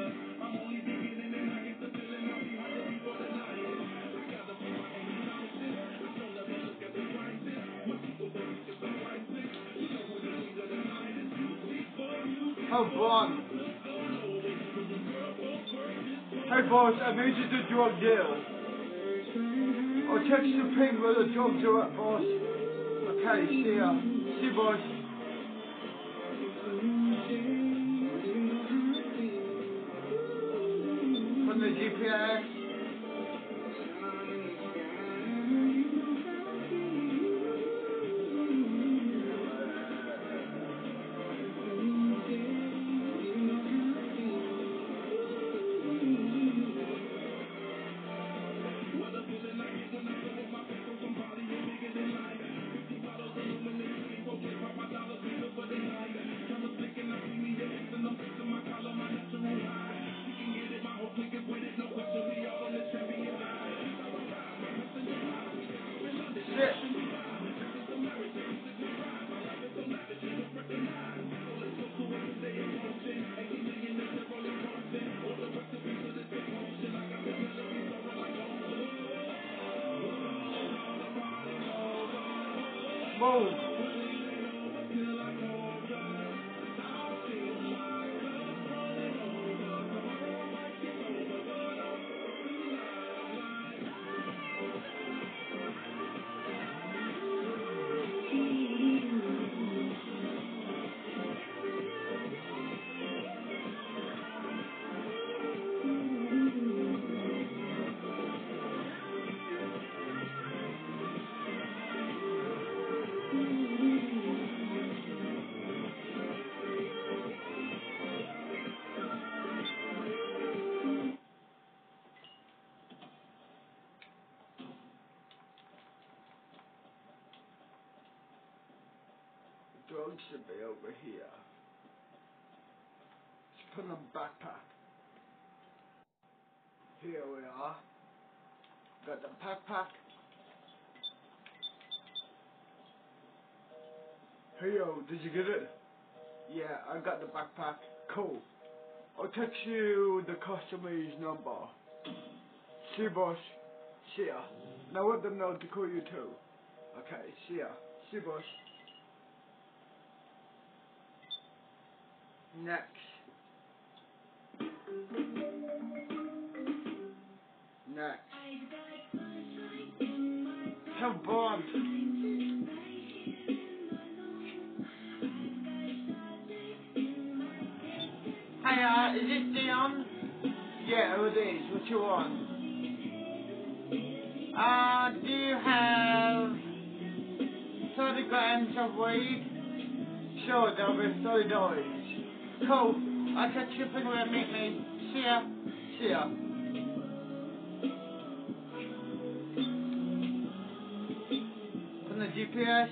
How blunt. Hey boss, I made you the drug deal. I'll text you ping where the drugs are at, boss. Okay, see ya. See you, boss. From the GPS. Shit. Move. Drugs should be over here. Let's put in a backpack. Here we are. Got the backpack. Hey yo, did you get it? Yeah, I got the backpack. Cool. I'll text you the customer's number. See you, boss. See ya. Now let them know to call you too. Okay, see ya. See you, boss. Next. Next. How blunt. Hiya, is this Dion? Yeah, it is. What you want? Do you have 30 grams of weed? Sure, there'll be $30. Cool. I'll catch you when we meet me. See ya. See ya. From the GPS.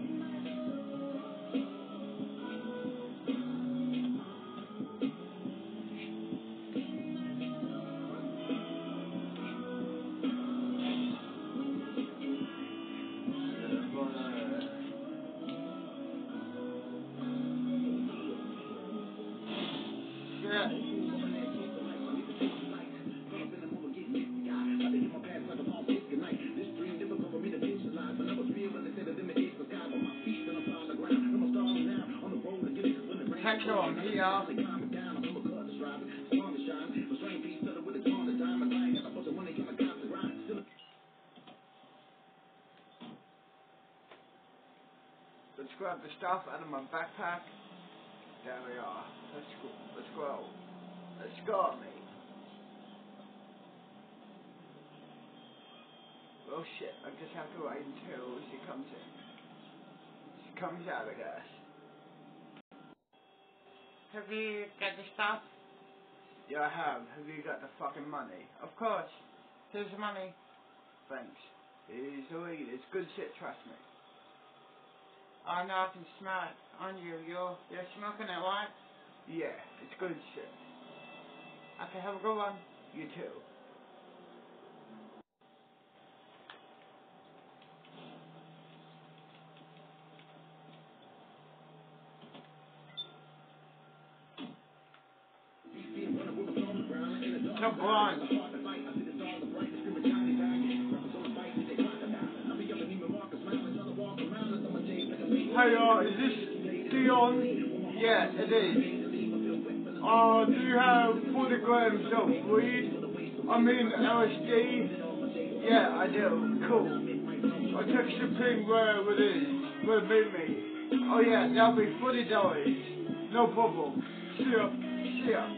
Catch on here. Let's grab the stuff out of my backpack. There we are. Let's go. Let's go. Let's go, mate. Well, shit. I just have to wait until she comes in. She comes out, I guess. Have you got the stuff? Yeah, I have. Have you got the fucking money? Of course. Here's the money. Thanks. Easily. It's good shit, trust me. I know, I can smell it on you. You're smoking it, right? Yeah, it's good shit. Okay, have a good one. You too. no branch. Hey, is this Dion? Yeah, it is. Do you have 40 grams of weed? I mean LSD? Yeah, I do. Cool. I'll text you ping where it is. Where meet me. Oh yeah, that'll be $40. No problem. See ya. See ya.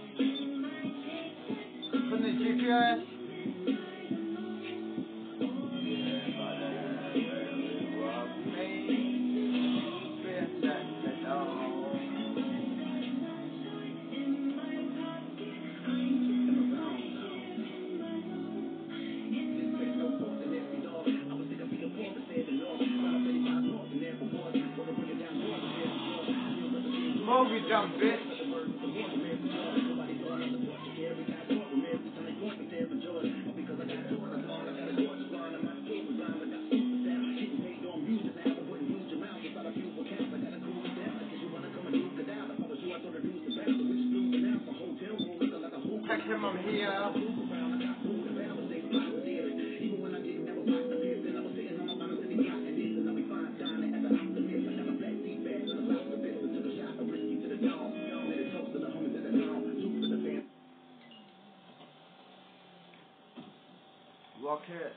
From the GPS? Moby dumb bitch. Text him I'm here. Rocket.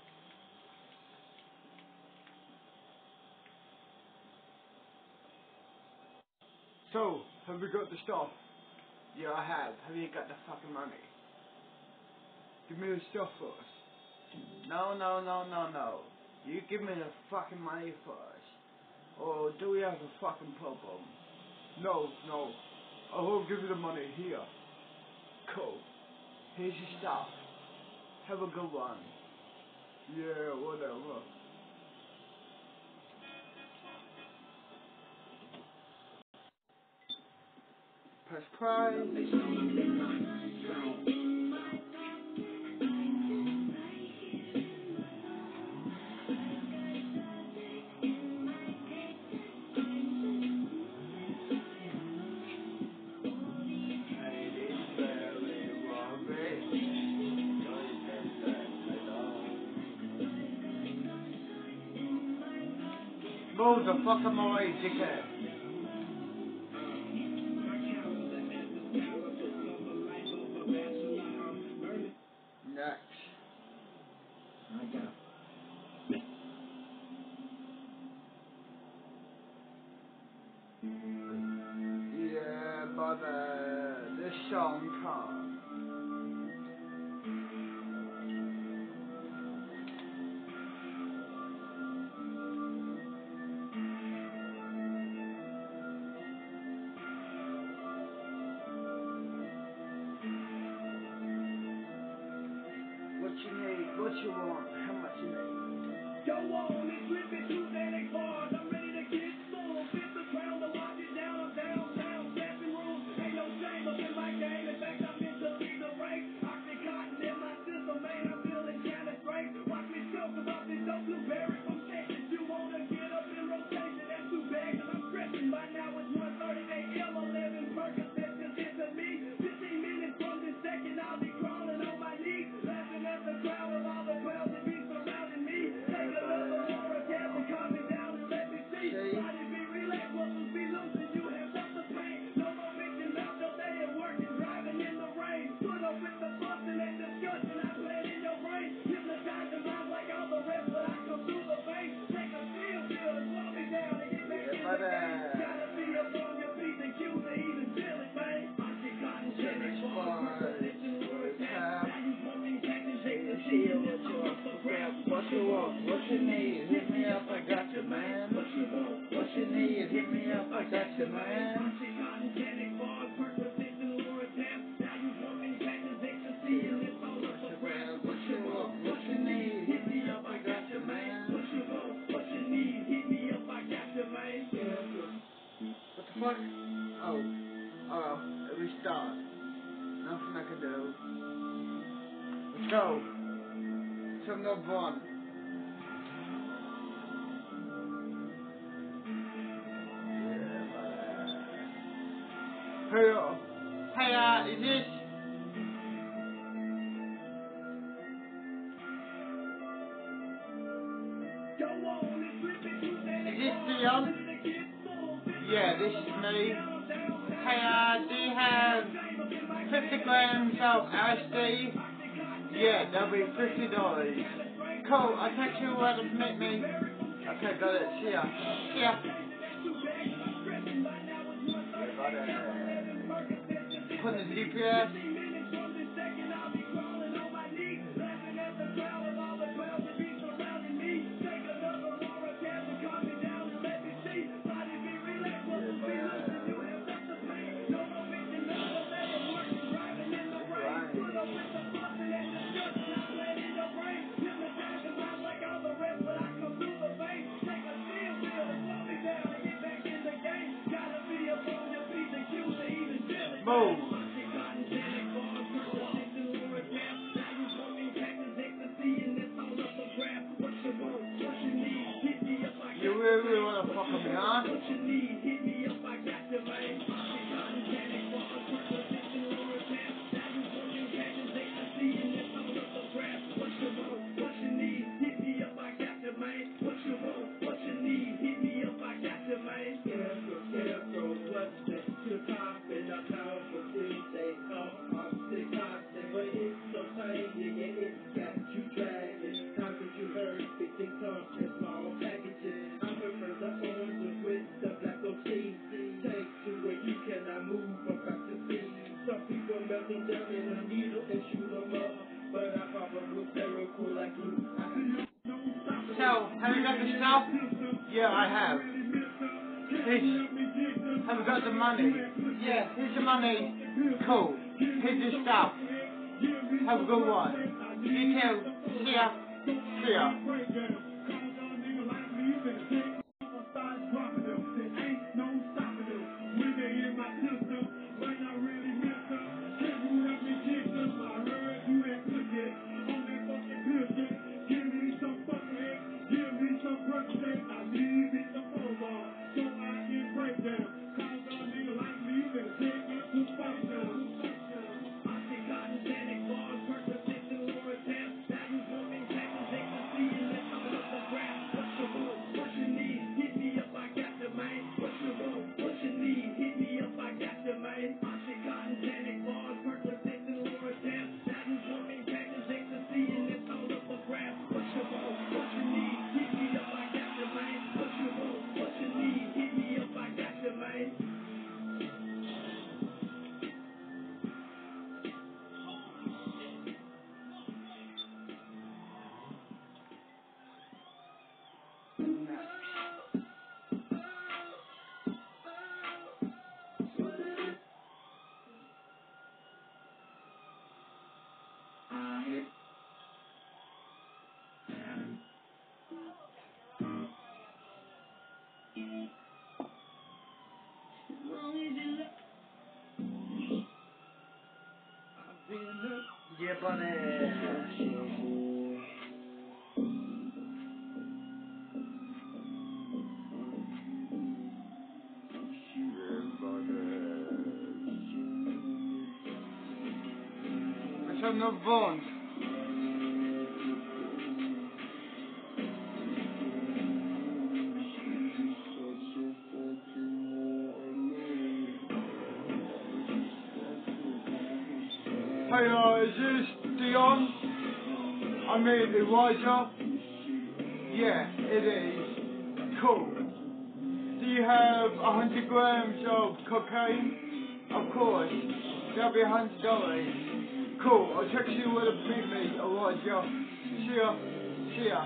So, have we got the stuff? Yeah, I have. Have you got the fucking money? Give me the stuff first. No. You give me the fucking money first. Or do we have a fucking problem? No. I will give you the money here. Cool. Here's your stuff. Have a good one. Yeah, whatever. Press prize. Move the fuck out my way, dickhead. Next. Yeah, but this song can't. What you need, what you want, how much you need. Go on and flip it to that card. I'm ready to get full. Fit the crown to lock it down. I'm downtown, stepping rules. Ain't no shame up in my game. In fact, I'm meant to be the race. Oxycontin in my system, man. I'm feeling kinda straight. Watch me choke about this dope blueberry from Texas. You wanna get up in rotation? That's too bad, cause I'm stressing. By now it's 1:30 a.m. 11 Percocets just into me. 15 minutes from this second, I'll be crawling on my knees. Laughing at the crowd of all the crowds that be surrounding me. Take another more attempt and calm me down and let me see. Body be relaxed, muscles be loose, and you have felt the pain. No more bitching about your day at work and driving in the rain. Put up with the busting and discussion, I play in your brain. Hypnotize your mind like all the rest, but I come through the vein. Take a steel pill and slow me down and get back in the game. Gotta be up on your feet and cue to even feel it, man. Oxycontin, Chevy, Percocet, and Lurtab. Now you smoking Texas, shake the seal, it's your grab. What you want, what you need, hit me up, I got you, man. What you want, what you need, hit me up, I got you, man. Oxycontin, Chevy, Percocet, and Lurtab. Now you smoking Texas, shake the seal, it's all up the grab. What you want, what you need, hit me up, I got you, man. What you want, what you need, hit me up, I got you, man. What the fuck? Oh, we start. Nothing I can do. Let's go. Song number 1. Hey, is this? this is me. Hey, do you have 50 grams of LSD? Yeah, that'll be $50. Cool, I'll text you where to meet me. Okay, got it. See ya. See ya. Put in the GPS. Boom. You really wanna fuck with me, huh? So, have you got the stuff? Yeah, I have. Have you got the money? Yeah, here's the money. Cool. Here's the stuff. Have a good one. You too. See ya. See ya. Yeah, buddy. It's on the bond. Hey, is this Dion? I mean, Elijah? Yeah, it is. Cool. Do you have 100 grams of cocaine? Of course. That'll be $100. Cool. I'll text you where to meet me, Elijah. See ya. See ya.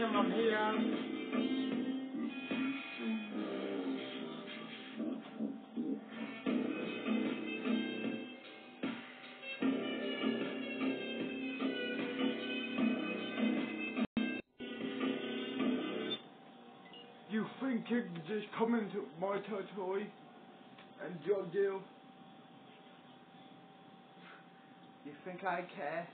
them I'm here. You think you can just come into my territory and drug deal? You think I care?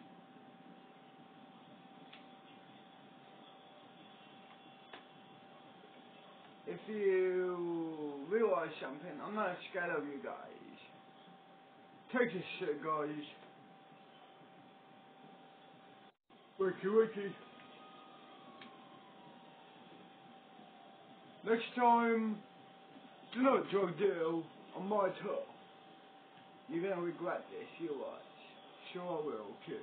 If you realize something, I'm not scared of you guys. Take this shit, guys. Wakey wakey. Next time, do not drug deal on my turf. You're gonna regret this, you watch. Sure I will, kid.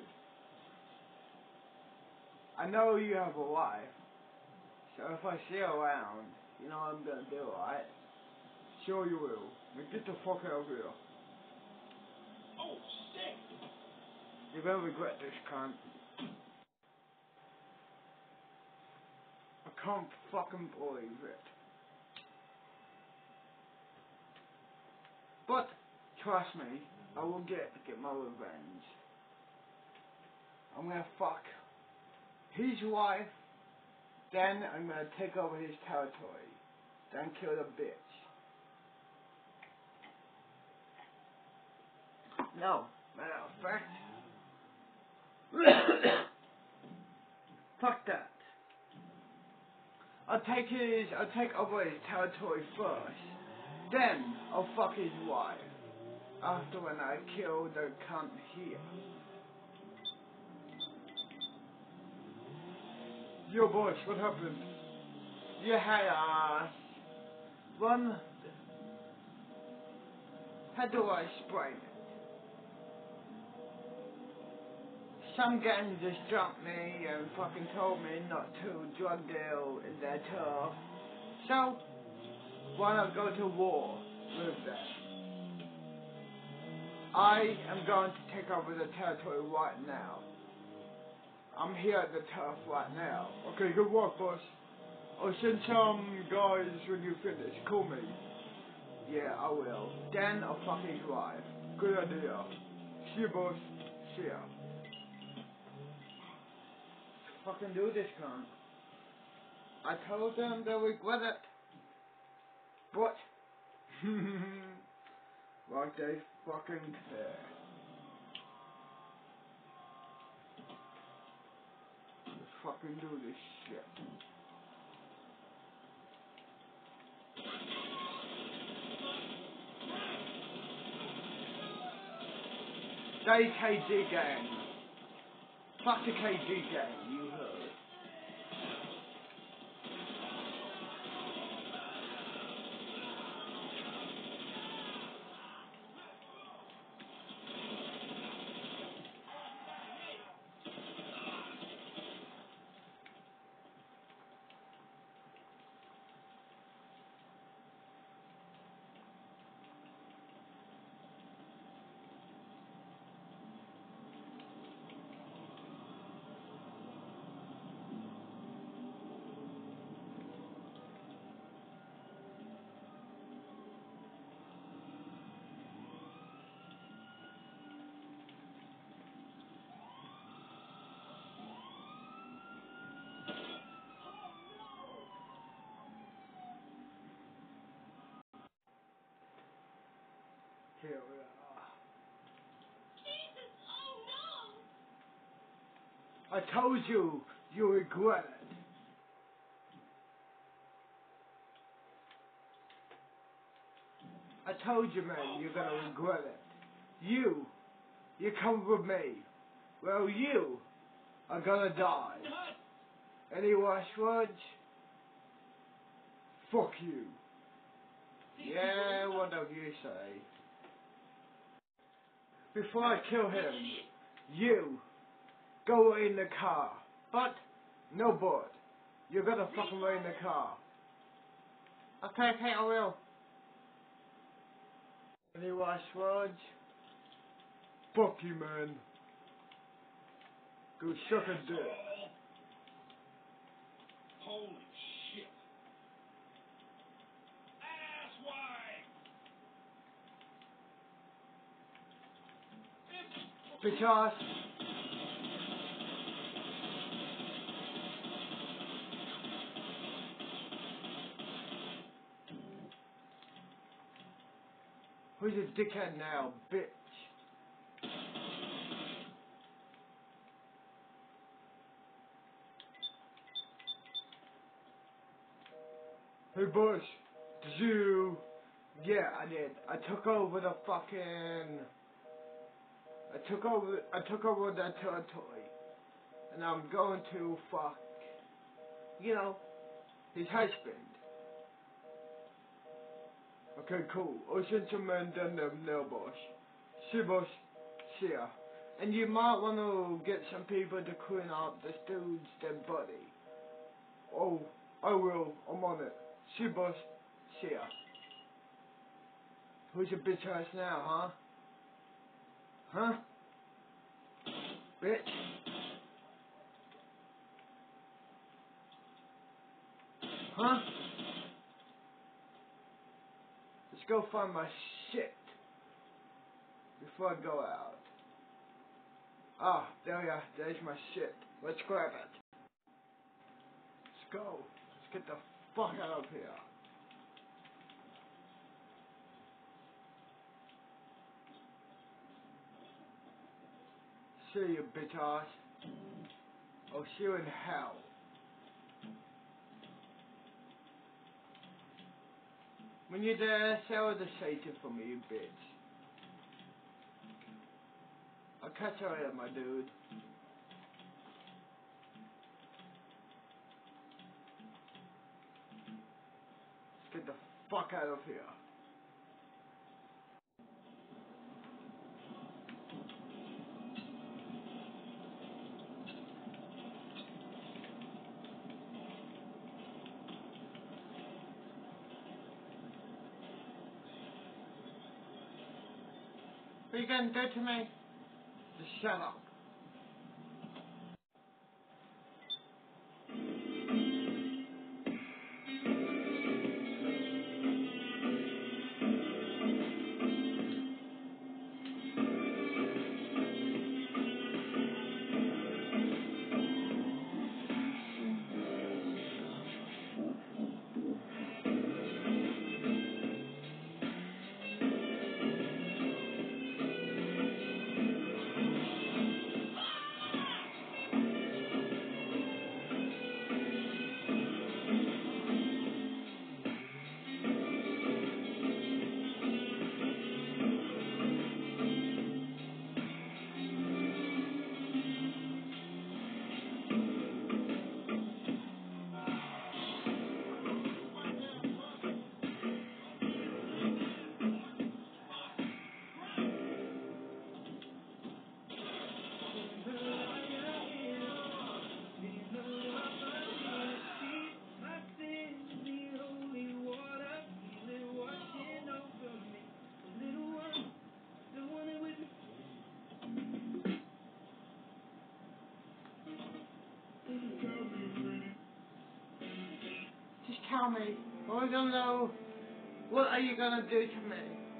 I know you have a wife, so if I see you around, you know what I'm gonna do, right? Sure you will. Now get the fuck out of here. Oh, shit! You're gonna regret this, cunt. I can't fucking believe it. But, trust me, I will get my revenge. I'm gonna fuck his wife, then I'm gonna take over his territory, then kill the bitch. No, matter of fact, fuck that. I'll take over his territory first, then I'll fuck his wife, after when I kill the cunt here. Yo boss, what happened? You had one, how do I explain it? Some gang just jumped me and fucking told me not to drug deal in their turf. So, why not go to war with them? I am going to take over the territory right now. I'm here at the turf right now. Okay, good work, boss. I'll send some guys when you finish. Call me. Yeah, I will. Then I'll fuck his wife. Good idea. See you, boss. See ya. Fucking do this, cunt. I told them they'll regret it. But, like they fucking care. Let's fucking do this shit. They KG gang. Fuck the KG gang, you heard. Here we are. Jesus, oh no! I told you, you regret it. I told you, man, you're gonna regret it. You come with me. Well, you are gonna die. Any last words? Fuck you. Yeah, what do you say? Before I kill him, you go in the car. But, no but. You're gonna fucking wait in the car. Okay, I will. Any last words? Fuck you, man. Go suck a dick. Bitch ass. Who's a dickhead now, bitch? Hey Bush, did you... Yeah, I did. I took over the fucking... I took over that territory. And I'm going to fuck... You know, his husband. Okay, cool. I'll send some men down there now, boss. See, boss. See ya. And you might want to get some people to clean up this dude's dead body. Oh, I will. I'm on it. See, boss. See ya. Who's your bitch ass now, huh? Huh? Bitch? Huh? Let's go find my shit before I go out. Ah, there we are. There's my shit. Let's grab it. Let's go. Let's get the fuck out of here. See you, bitch ass. I'll see you in hell. When you're there, sell the Satan for me, you bitch. I'll catch you later, my dude. Let's get the fuck out of here. What are you gonna do to me? Just shut up. Just tell me. I want to know, what are you gonna do to me?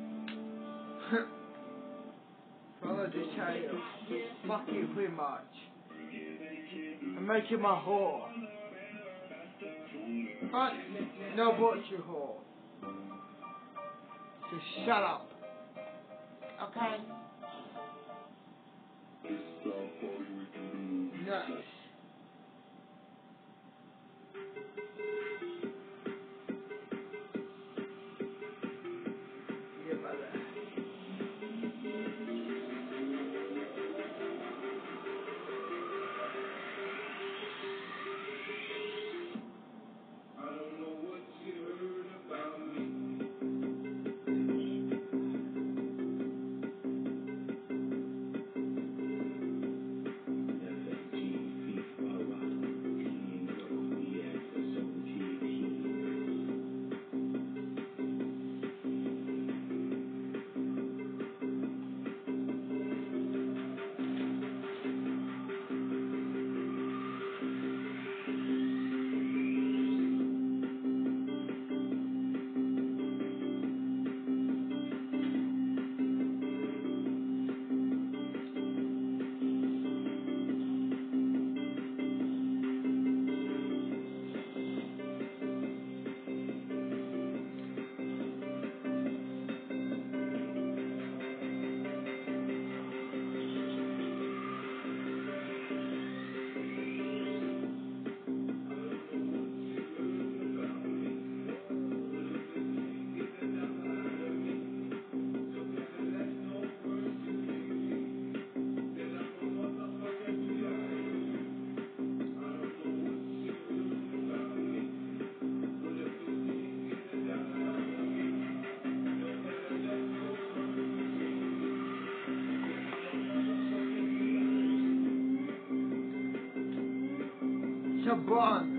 Well, I'll just tell you. Fuck you pretty much. And make you my whore. But, no, what you whore. Just shut up. Okay? Nice. Yeah, brother. a bond.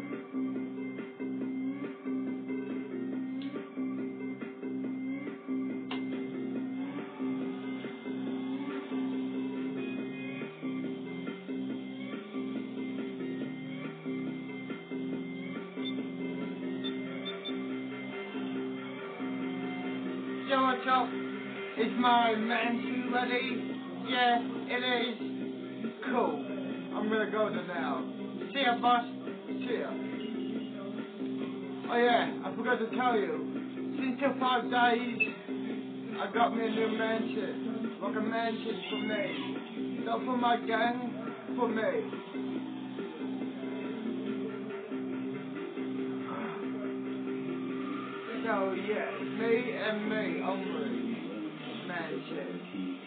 So what's up? Is my mansion ready? Yeah, it is. Cool. I'm gonna go there now. See ya, boss. See ya. Oh yeah, I forgot to tell you. Since the 5 days, I got me a new mansion. Like a mansion for me. Not for my gang, for me. So yeah, me and me only. Mansion.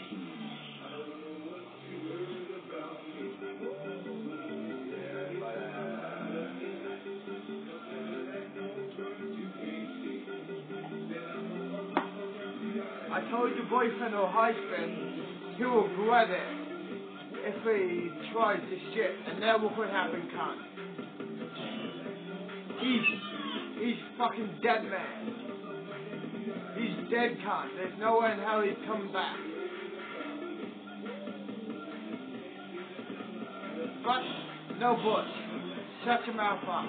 I told your boyfriend or husband he will regret it if he tries this shit, and then what could happen, cunt? He's fucking dead, man. He's dead, cunt. There's no way in hell he'd come back. But no buts. Shut your mouth up.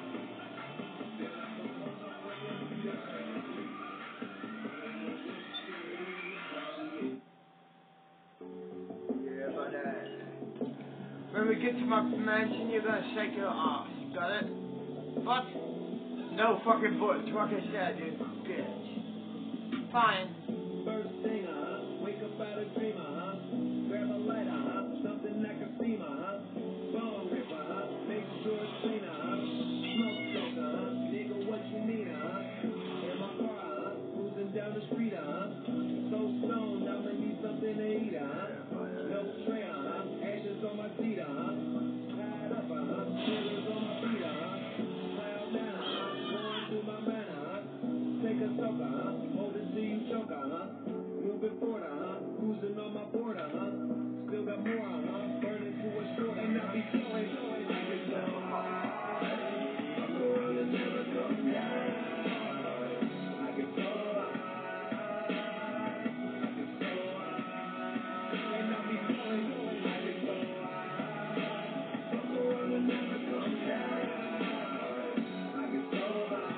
Yeah, but when we get to my mansion, you're gonna shake your ass. Got it? But no fucking buts. Like I said, you bitch. Fine. First thing, wake up out a dreamer, grab a lighter, something like a steamer, bone ripper, make sure it's cleaner, smoke soaker, nigga, what you need, in my car, cruising down the street, so stoned, I'ma need something to eat, no tray, ashes on my seat, tied up, shivers on my feet, cloud nine, going through my manor, take a soaker, hold it till you choke, moving forward, cruising on my border, still got more, burning to a short, and I'll be flowing, like it's so hard, I'm going to never come down, like it's so hard, like it's so hard, and I'll be flowing, like it's so hard, I'm going to never come down, like it's so hard.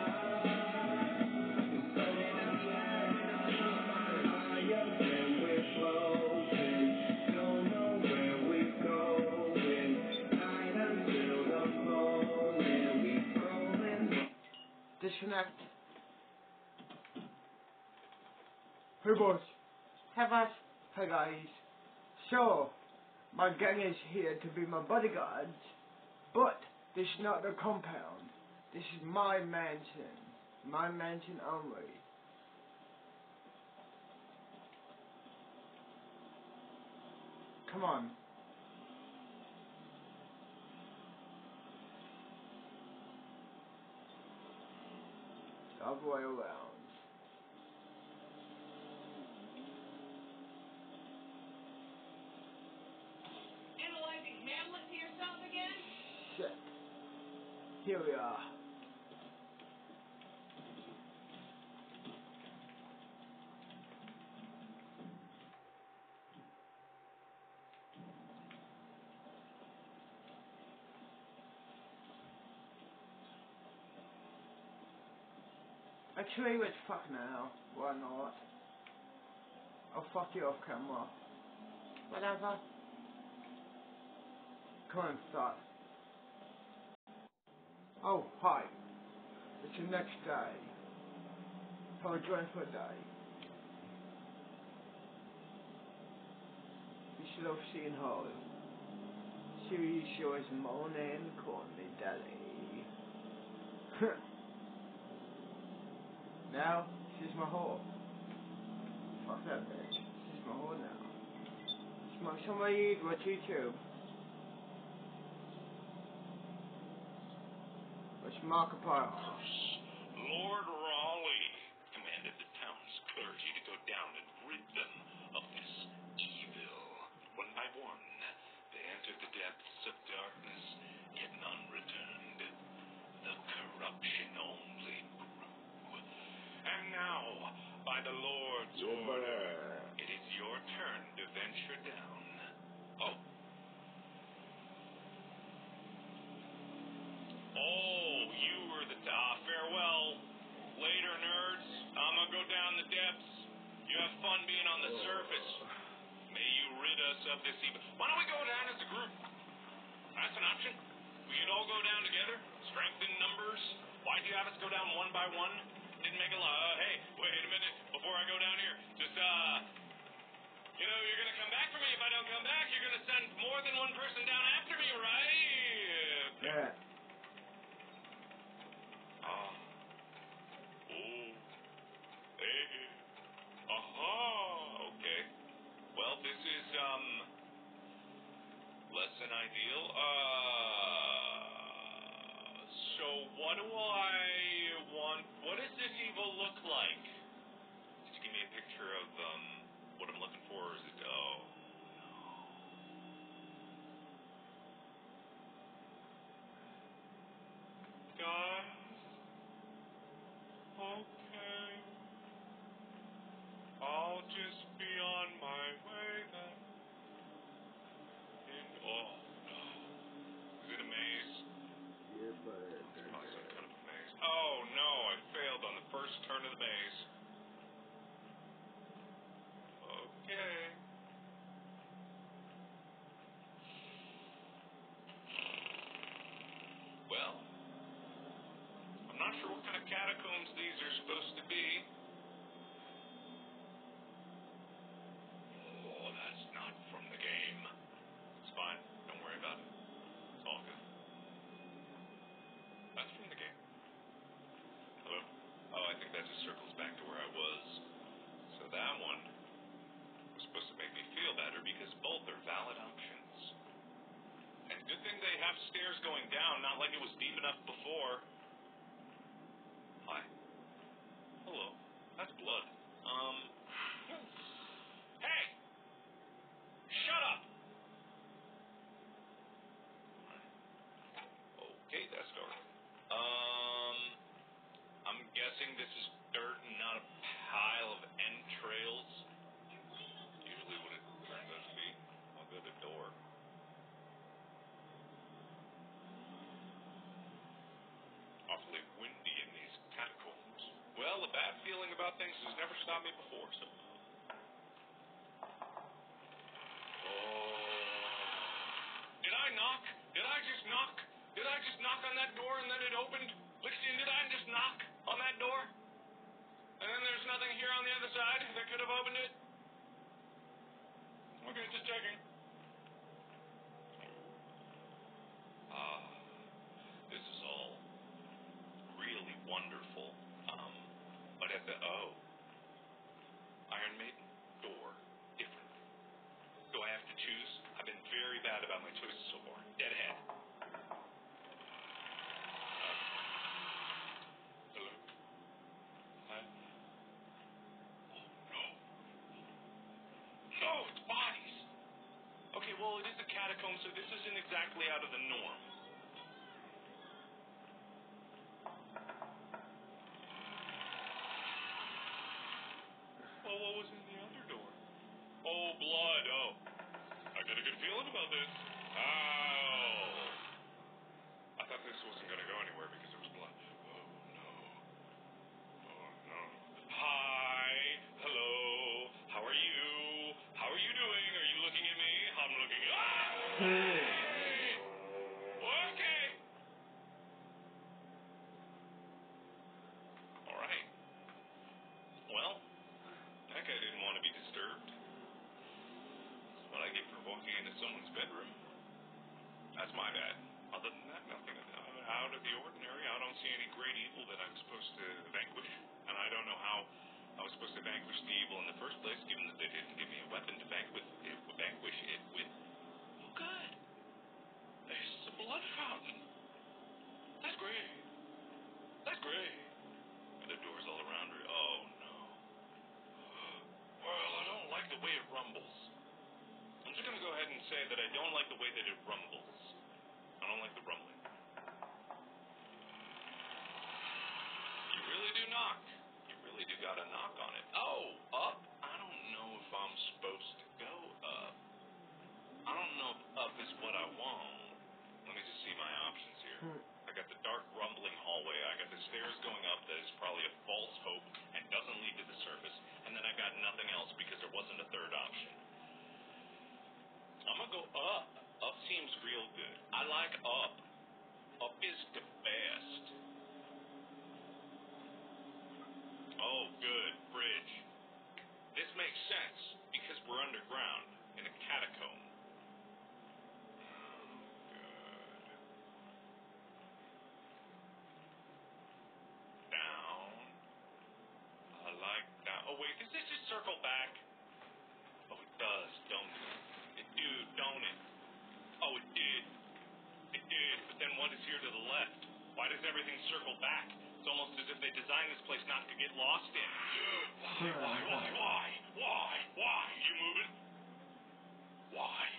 Disconnect. Hey boss. Hey boss. Hey guys. So, my gang is here to be my bodyguards, but this is not the compound. This is my mansion. My mansion only. Come on. All the way around. Analyzing Hamlet to yourself again? Shit. Here we are. Actually, let's fuck now. Why not? I'll fuck you off camera. Whatever. Come on, start. Oh, hi. It's the next day. How a dreadful day. You should have seen her. She was moaning, calling me daddy. Now, she's my whore. Fuck that bitch. She's my whore now. Smoke some weed, watch YouTube. Watch Markiplier. Lord Raleigh commanded the town's clergy to go down and rid them of this evil. One by one, they entered the depths of darkness, yet none returned. have fun being on the surface. May you rid us of this evil. Why don't we go down as a group? That's an option. We could all go down together. Strength in numbers. Why'd you have us go down one by one? Didn't make a lot. Hey, wait a minute. Before I go down here, just, you know, you're going to come back for me. If I don't come back, you're going to send more than one person down after me, right? Yeah. Oh. Hey. Aha. Okay. Well, this is, less than ideal. So what do I want? What does this evil look like? Just give me a picture of, what I'm looking for. Is it, oh, no. Guys? Okay. I'll just be on my way then. And, oh, no. Is it a maze? Yeah, but It's probably some kind of a maze. Oh, no, I failed on the first turn of the maze. Okay. Well, I'm not sure what kind of catacombs these are supposed to be. Oh, that's not from the game. It's fine. Don't worry about it. It's all good. That's from the game. Hello? Oh, I think that just circles back to where I was. So that one was supposed to make me feel better because both are valid options. And good thing they have stairs going down, not like it was deep enough before. Hi. Hello. That's blood. Hey! Shut up! Okay, that's dark. I'm guessing this is dirt and not a pile of entrails. Usually what it turns out to be. I'll go to the door. Awfully windy in these catacombs. Well, a bad feeling about things has never stopped me before, so. Oh. Did I knock? Did I just knock? Did I just knock on that door and then it opened? Lixie, did I just knock on that door? And then there's nothing here on the other side that could have opened it? Okay, just checking. This is all really wonderful. But at the, Iron Maiden, door, different. Do I have to choose? I've been very bad about my choices so far. Dead ahead. Hello? Hi? Oh, no. No, it's bodies. Okay, well, it is a catacomb, so this isn't exactly out of the norm. Well, what was in the other door? Oh, blood. Oh. I got a good feeling about this. Ow. I thought this wasn't going to go anywhere because it was blood. Oh, no. Oh, no. Hi. Hello. How are you? How are you doing? Are you looking at me? I'm looking at... Hey. Okay. All right. Well, that guy didn't want to be disturbed. That's what I get for walking into someone's bedroom. That's my bad. Other than that, nothing out of the ordinary. I don't see any great evil that I'm supposed to vanquish. And I don't know how I was supposed to vanquish the evil in the first place, given that they didn't give me a weapon to vanquish it with. Oh, good. There's a blood fountain. That's great. That's great. And the doors all around her. Oh, no. Well, I don't like the way it rumbles. I'm just going to go ahead and say that I don't like the way that it rumbles. I don't like the rumbling. You really do knock. You really do got to knock on it. Oh, up? I don't know if I'm supposed to go up. I don't know if up is what I want. Let me just see my options here. I got the dark rumbling hallway. I got the stairs going up that is probably a false hope and doesn't lead to the surface. And then I got nothing else like up. Up is the best. Oh, good. Bridge. This makes sense, because we're underground, in a catacomb. Good. Down. I like that. Oh, wait, does this just circle back? Oh, it does, don't it? It do, don't it? Oh, it did. It did, but then what is here to the left? Why does everything circle back? It's almost as if they designed this place not to get lost in. Why? You moving? Why?